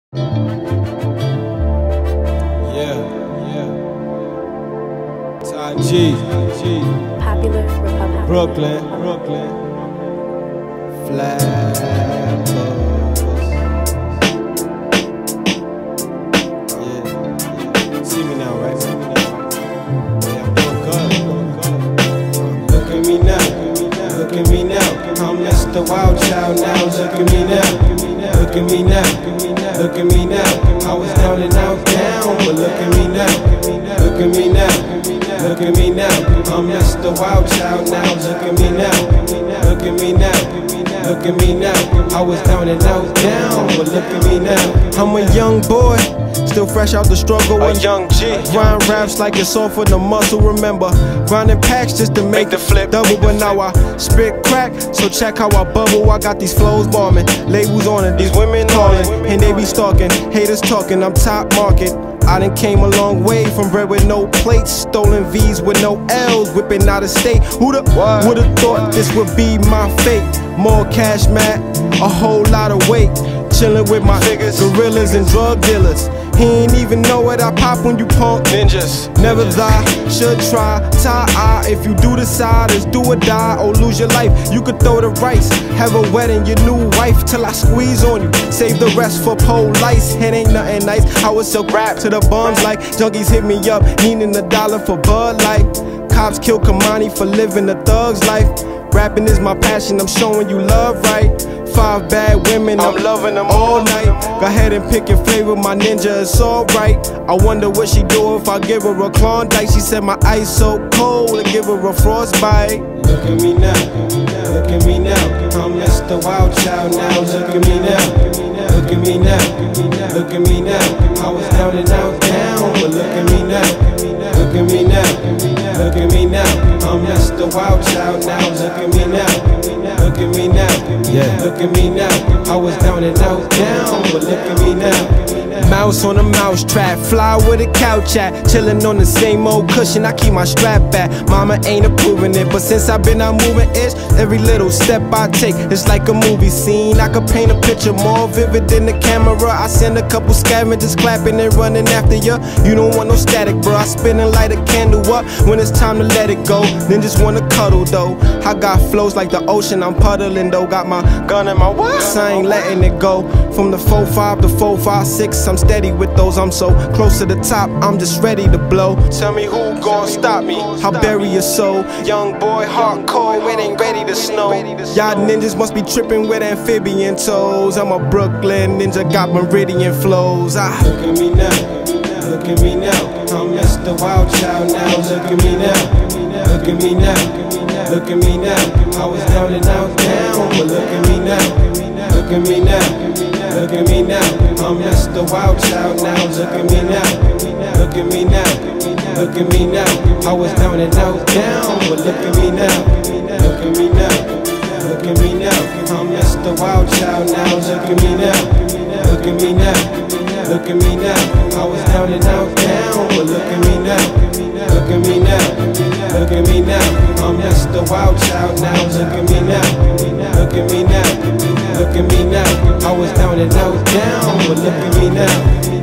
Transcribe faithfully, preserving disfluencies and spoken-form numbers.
Yeah, yeah. Ty G, G. Popular Republic. Brooklyn, Brooklyn. Flappers. Yeah, yeah. See me now, right? See me now. Yeah, I'm doing good, doing good. Look at me now, look at me now. I'm Mister Wild Child now. Look at me now, look at me now, look at me now. I was down and out down, but look at me now, look at me now, look at me now. I'm Mister Wild Child now. Look at me now, look at me now, look at me now. I was down and out down, but look at me now. I'm a young boy, still fresh out the struggle. A young G. Grind raps like it's all for the muscle. Remember, grinding packs just to make the flip double. But now I spit crack, so check how I bubble. I got these flows bombing, labels on it, these women calling, and they be stalking, haters talking. I'm top market. I done came a long way from bread with no plates, stolen V's with no L's, whipping out of state. Who the would've thought this would be my fate? More cash, man, a whole lot of weight. Chillin' with my figures, gorillas and drug dealers. He ain't even know what I pop when you punk ninjas. Never lie, should try, tie eye. If you do decide, it's do or die or lose your life. You could throw the rice, have a wedding, your new wife, till I squeeze on you. Save the rest for pole lice. It ain't nothing nice. I was so rap to the bums like junkies hit me up, needing a dollar for Bud Light. Cops kill Kamani for living a thug's life. Rapping is my passion, I'm showing you love, right? Five bad women, I'm loving them all night. Go ahead and pick your flavor, my ninja, it's alright. I wonder what she do if I give her a Klondike. She said my ice so cold, I give her a frostbite. Look at me now, look at me now. I'm Mister Wild Child now. Look at me now, look at me now, look at me now. I was down and out down, but look at me now, look at me now, look at me now. I'm Mister Wild Child now. Look at me now, look at me now, yeah. Look at me now. I was down and out down, but look at me now. Mouse on a mouse trap, fly with a couch at, chillin' on the same old cushion. I keep my strap back. Mama ain't approving it, but since I've been out moving ish, every little step I take, it's like a movie scene. I could paint a picture more vivid than the camera. I send a couple scavengers clapping and running after ya. You don't want no static, bro. I spin and light a candle up when it's time to let it go. Then just wanna cuddle though. I got flows like the ocean, I'm puddling though. Got my gun in my what? I ain't letting it go. From the four five to four five six, I'm steady with those. I'm so close to the top, I'm just ready to blow. Tell me who gon' stop me? I'll bury your soul. Young boy, hardcore, it ain't ready to snow. Y'all ninjas must be tripping with amphibian toes. I'm a Brooklyn ninja, got meridian flows. Ah. Look at me now, look at me now. I'm Mister Wild Child now. Look at me now, look at me now, look at me now. I was down and out down, but look at me now, look at me now, look at me now. I'm Mister Wild Child now. Look at me now, look at me now, look at me now. I was down and out down, but look at me now, look at me now, look at me now. I'm Mister Wild Child now. Look at me now, look at me now, look at me now. I was down and out down, but look at me now, look at me now, look at me now. I'm Mister Wild Child now. Look at me now, look at me now, look at me now. I was down and out down, but look at me now.